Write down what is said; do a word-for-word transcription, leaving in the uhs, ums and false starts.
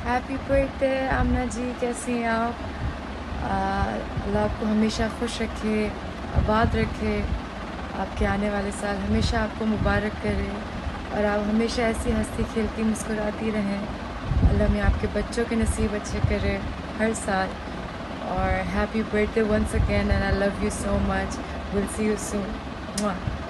Happy birthday आमना जी, कैसी हैं आप? आ, अल्लाह आपको हमेशा खुश रखे, आबाद रखे। आपके आने वाले साल हमेशा आपको मुबारक करे और आप हमेशा ऐसी हंसती खेलती मुस्कुराती रहें। अल्लाह में आपके बच्चों के नसीब अच्छे करे हर साल। और happy birthday once again and I love you so much. Will see you soon.